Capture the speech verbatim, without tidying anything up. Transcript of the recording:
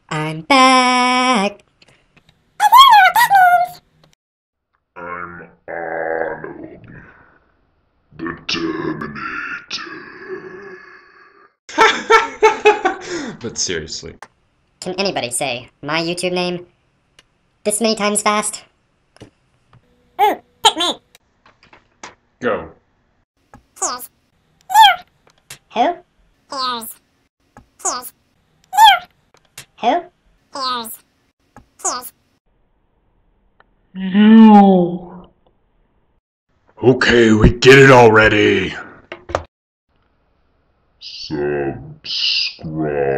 I'm back! I'm Arnold, the Terminator. But seriously. Can anybody say my YouTube name this many times fast? Ooh, pick me. Go. Here's. Who? Here's. Here's. Who? Here's. Here's. You. Okay, we get it already. Subscribe.